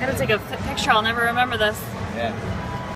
Gotta take a picture, I'll never remember this. Yeah.